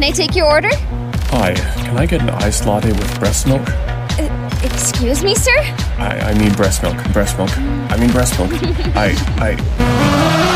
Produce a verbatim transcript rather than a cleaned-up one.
I take your order? Hi, can I get an iced latte with breast milk? Uh, excuse me, sir? I, I mean breast milk. Breast milk. I mean breast milk. I, I...